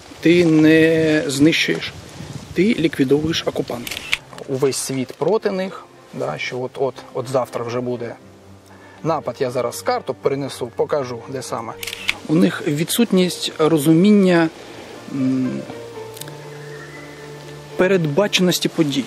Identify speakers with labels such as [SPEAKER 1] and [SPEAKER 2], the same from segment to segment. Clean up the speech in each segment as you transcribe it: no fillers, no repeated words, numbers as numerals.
[SPEAKER 1] ти не знищуєш, ти ліквідовуєш окупанта. Увесь світ проти них, да, що от завтра вже буде напад, я зараз карту перенесу, покажу, де саме. У них відсутність розуміння передбаченості подій.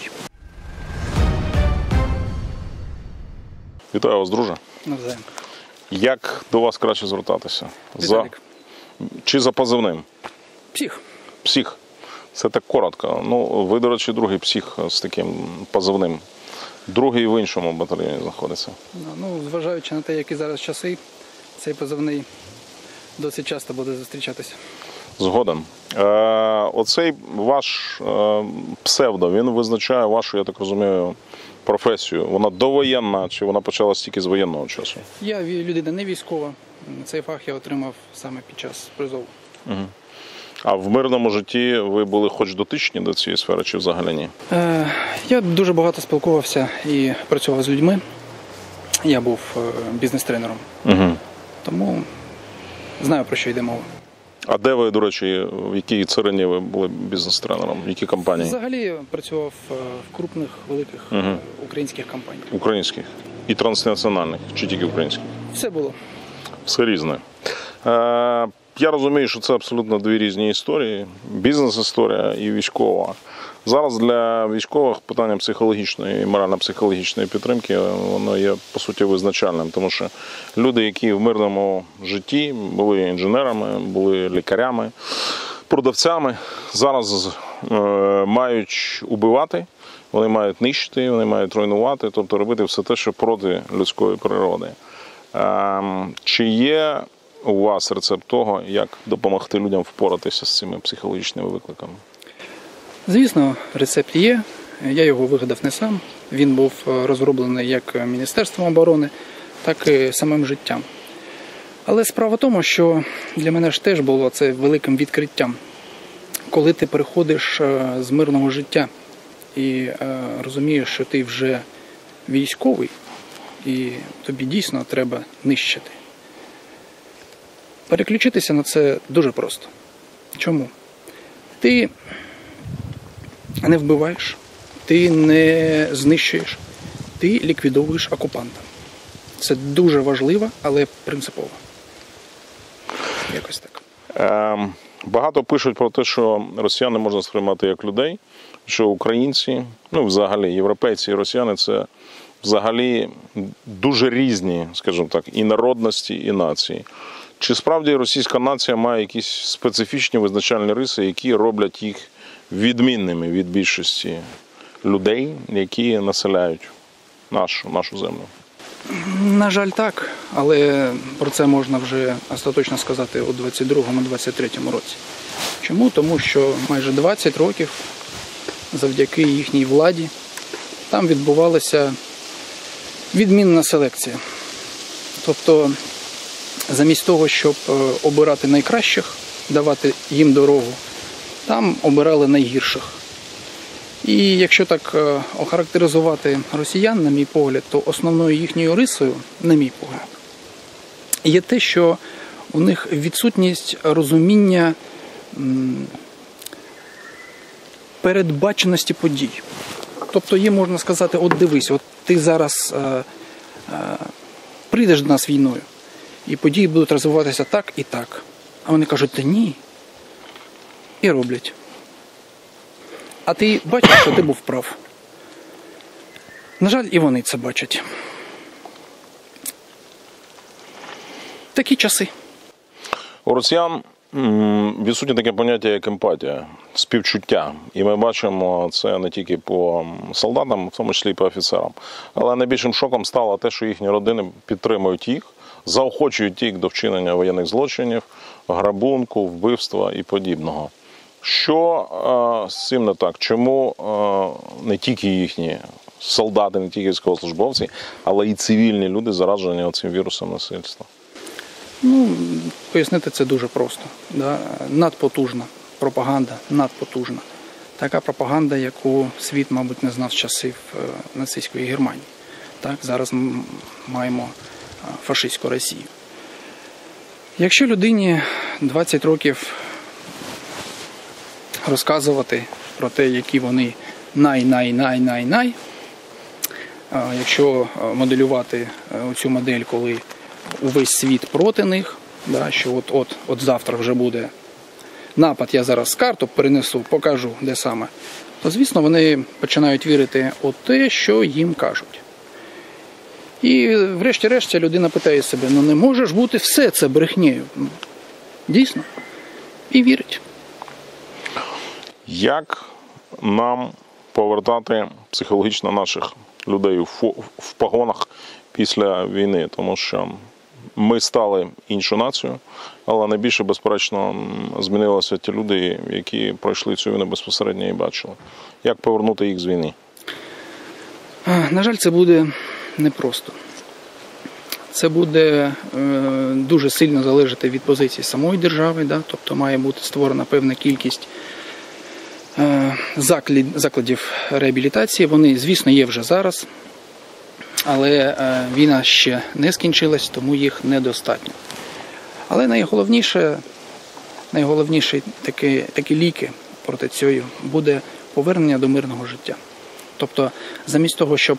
[SPEAKER 2] Вітаю вас, друже.
[SPEAKER 1] Навзаєм.
[SPEAKER 2] Як до вас краще звертатися?
[SPEAKER 1] Віталік.
[SPEAKER 2] Чи за позивним?
[SPEAKER 1] Псих.
[SPEAKER 2] Псих. Це так коротко. Ну, ви, до речі, другий псих з таким позивним. Другий в іншому батальйоні знаходиться.
[SPEAKER 1] Ну, зважаючи на те, які зараз часи, цей позивний досить часто буде зустрічатися.
[SPEAKER 2] Згоден. Оцей ваш псевдо, він визначає вашу, я так розумію, професію. Вона довоєнна, чи вона почалась тільки з воєнного часу?
[SPEAKER 1] Я людина не військова. Цей фах я отримав саме під час призову.
[SPEAKER 2] Угу. А в мирному житті ви були хоч дотичні до цієї сфери, чи взагалі ні?
[SPEAKER 1] Я дуже багато спілкувався і працював з людьми. Я був бізнес-тренером.
[SPEAKER 2] Угу.
[SPEAKER 1] Тому знаю, про що йде мова.
[SPEAKER 2] А де ви, до речі, в якій царині ви були бізнес-тренером? В якій компанії?
[SPEAKER 1] Взагалі працював в крупних, великих українських компаніях.
[SPEAKER 2] Українських? І транснаціональних? Чи тільки українських?
[SPEAKER 1] Все було.
[SPEAKER 2] Все різне. Я розумію, що це абсолютно дві різні історії. Бізнес-історія і військова. Зараз для військових питання психологічної і морально-психологічної підтримки, воно є, по суті, визначальним. Тому що люди, які в мирному житті були інженерами, були лікарями, продавцями, зараз мають убивати, вони мають нищити, вони мають руйнувати, тобто робити все те, що проти людської природи. Чи є у вас рецепт того, як допомогти людям впоратися з цими психологічними викликами?
[SPEAKER 1] Звісно, рецепт є. Я його вигадав не сам. Він був розроблений як Міністерством оборони, так і самим життям. Але справа в тому, що для мене ж теж було це великим відкриттям. Коли ти переходиш з мирного життя і розумієш, що ти вже військовий, і тобі дійсно треба нищити. Переключитися на це дуже просто. Чому? Ти не вбиваєш, ти не знищуєш, ти ліквідовуєш окупанта. Це дуже важливо, але принципово. Якось так.
[SPEAKER 2] Багато пишуть про те, що росіян не можна сприймати як людей, що українці, ну взагалі європейці і росіяни – це взагалі дуже різні, скажімо так, і народності, і нації. Чи справді російська нація має якісь специфічні визначальні риси, які роблять їх відмінними від більшості людей, які населяють нашу землю?
[SPEAKER 1] На жаль, так, але про це можна вже остаточно сказати у 22-23 році. Чому? Тому що майже 20 років завдяки їхній владі там відбувалася відмінна селекція. Тобто замість того, щоб обирати найкращих, давати їм дорогу, там обирали найгірших. І якщо так охарактеризувати росіян, на мій погляд, то основною їхньою рисою, на мій погляд, є те, що у них відсутність розуміння передбаченості подій. Тобто їм можна сказати, от дивись, от ти зараз прийдеш до нас війною, і події будуть розвиватися так і так. А вони кажуть, та ні. І роблять. А ти бачиш, що ти був прав. На жаль, і вони це бачать. Такі часи.
[SPEAKER 2] У росіян відсутнє таке поняття, як емпатія, співчуття. І ми бачимо це не тільки по солдатам, в тому числі і по офіцерам. Але найбільшим шоком стало те, що їхні родини підтримують їх, заохочують їх до вчинення воєнних злочинів, грабунку, вбивства і подібного. Що з цим не так? Чому не тільки їхні солдати, не тільки військовослужбовці, але і цивільні люди заражені цим вірусом насильства?
[SPEAKER 1] Ну, пояснити це дуже просто. Да? Надпотужна пропаганда, надпотужна. Така пропаганда, яку світ, мабуть, не знав з часів нацистської Германії. Так, зараз ми маємо фашистську Росію. Якщо людині 20 років розказувати про те, які вони най. Якщо моделювати цю модель, коли увесь світ проти них, да, що от завтра вже буде напад, я зараз карту перенесу, покажу, де саме, то, звісно, вони починають вірити у те, що їм кажуть. І врешті-решт ця людина питає себе, ну не може ж бути все це брехнею. Дійсно. І вірить.
[SPEAKER 2] Як нам повертати психологічно наших людей в погонах після війни? Тому що ми стали іншу націю, але найбільше, безперечно, змінилися ті люди, які пройшли цю війну безпосередньо і бачили. Як повернути їх з війни?
[SPEAKER 1] На жаль, це буде непросто. Це буде дуже сильно залежати від позиції самої держави, да? Тобто має бути створена певна кількість закладів реабілітації. Вони, звісно, є вже зараз, але війна ще не скінчилась, тому їх недостатньо. Але найголовніше такі ліки проти цього буде повернення до мирного життя. Тобто, замість того, щоб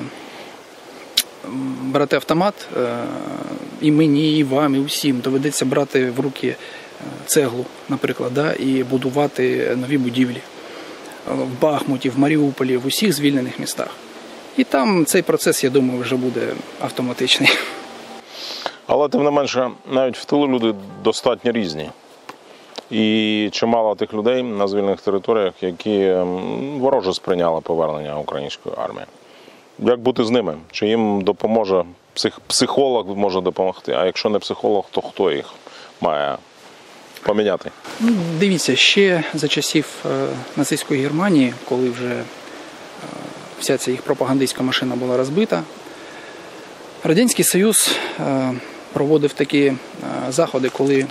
[SPEAKER 1] брати автомат, і мені, і вам, і усім доведеться брати в руки цеглу, наприклад, да, і будувати нові будівлі в Бахмуті, в Маріуполі, в усіх звільнених містах. І там цей процес, я думаю, вже буде автоматичний.
[SPEAKER 2] Але, тим не менше, навіть в тилу люди достатньо різні. І чимало тих людей на звільнених територіях, які вороже сприйняли повернення української армії. Як бути з ними? Чи їм допоможе психолог може допомогти? А якщо не психолог, то хто їх має поміняти?
[SPEAKER 1] Дивіться, ще за часів нацистської Германії, коли вже вся ця їх пропагандистська машина була розбита, Радянський Союз проводив такі заходи, коли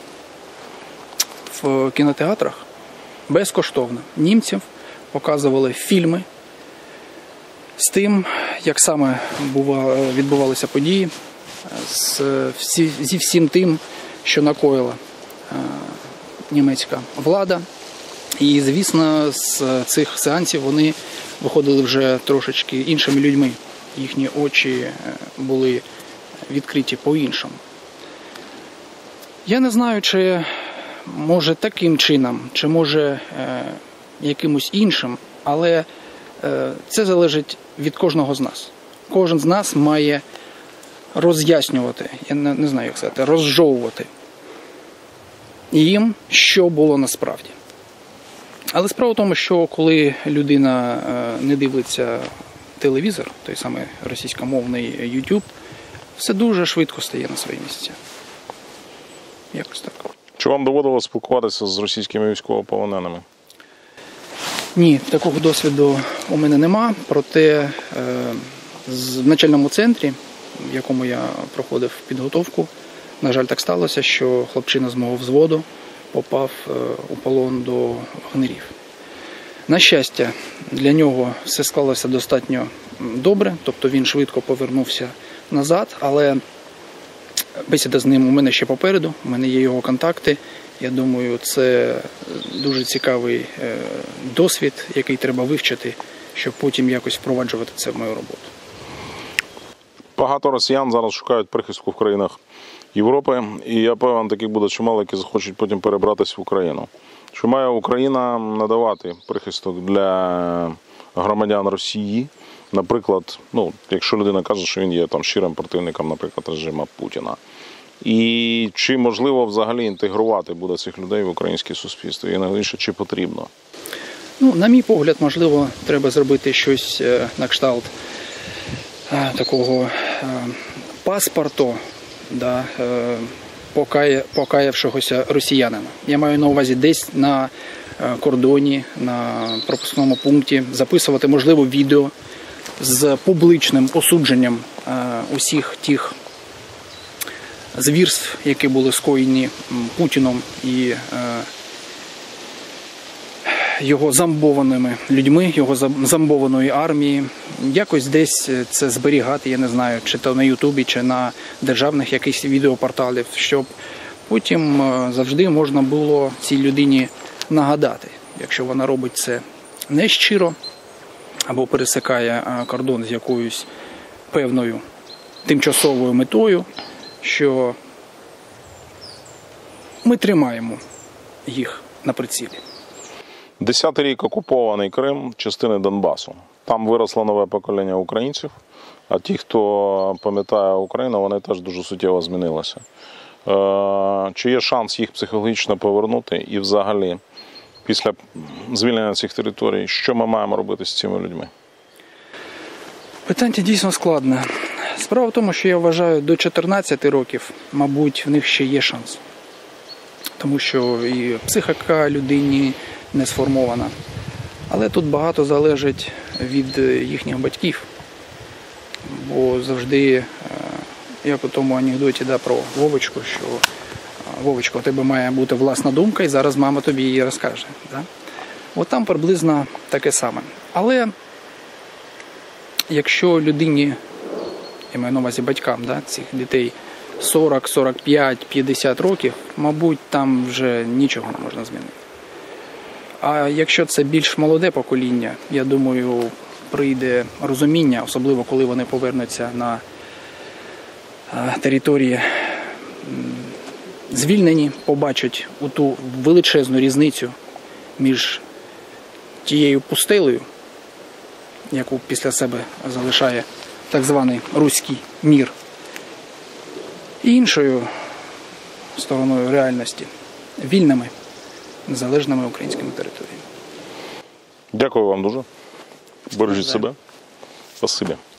[SPEAKER 1] в кінотеатрах безкоштовно німців показували фільми з тим, як саме відбувалися події, зі всім тим, що накоїла німецька влада. І, звісно, з цих сеансів вони виходили вже трошечки іншими людьми. Їхні очі були відкриті по-іншому. Я не знаю, чи може таким чином, чи може якимось іншим, але це залежить від кожного з нас. Кожен з нас має роз'яснювати, я не знаю, як сказати, розжовувати їм, що було насправді. Але справа в тому, що коли людина не дивиться телевізор, той самий російськомовний YouTube, все дуже швидко стає на свої місця. Якось так.
[SPEAKER 2] Чи вам доводилось спілкуватися з російськими військовополоненими?
[SPEAKER 1] Ні, такого досвіду у мене нема, проте в начальному центрі, в якому я проходив підготовку, на жаль, так сталося, що хлопчина з мого взводу попав у полон до вагнерів. На щастя, для нього все склалося достатньо добре, тобто він швидко повернувся назад, але бесіда з ним у мене ще попереду, у мене є його контакти. Я думаю, це дуже цікавий досвід, який треба вивчити, щоб потім якось впроваджувати це в мою роботу.
[SPEAKER 2] Багато росіян зараз шукають прихистку в країнах Європи, і я певен, таких буде чимало, які захочуть потім перебратися в Україну. Чи має Україна надавати прихисток для громадян Росії? Наприклад, якщо людина каже, що він є там щирим противником, наприклад, режиму Путіна. І чи можливо взагалі інтегрувати буде цих людей в українське суспільство? І найголовніше, чи потрібно?
[SPEAKER 1] На мій погляд, можливо, треба зробити щось на кшталт такого паспорту, да, покаявшогося росіянина. Я маю на увазі десь на кордоні, на пропускному пункті записувати, можливо, відео з публічним осудженням усіх тих звірств, які були скоєні Путіном і його зомбованими людьми, його зомбованої армії. Якось десь це зберігати, я не знаю, чи то на Ютубі, чи на державних якихось відеопорталів, щоб потім завжди можна було цій людині нагадати. якщо вона робить це нещиро або пересикає кордон з якоюсь певною тимчасовою метою, що ми тримаємо їх на прицілі.
[SPEAKER 2] 10-й рік окупований Крим, частини Донбасу. Там виросло нове покоління українців, а ті, хто пам'ятає Україну, вони теж дуже суттєво змінилися. Чи є шанс їх психологічно повернути? І взагалі, після звільнення цих територій, що ми маємо робити з цими людьми?
[SPEAKER 1] Питання дійсно складне. Справа в тому, що я вважаю, до 14 років, мабуть, в них ще є шанс. Тому що і психіка людині не сформована. Але тут багато залежить від їхніх батьків. Бо завжди, як у тому анекдоті про Вовочку, що Вовочка, у тебе має бути власна думка, і зараз мама тобі її розкаже. От там приблизно таке саме. Але якщо людині, я маю на увазі батькам, цих дітей 40, 45, 50 років, мабуть, там вже нічого не можна змінити. А якщо це більш молоде покоління, я думаю, прийде розуміння, особливо коли вони повернуться на території звільнені, побачать ту величезну різницю між тією пустелею, яку після себе залишає так званий руський мір, і іншою стороною реальності, вільними, незалежними українськими територіями.
[SPEAKER 2] Дякую вам дуже. Бережіть себе. Спасибі.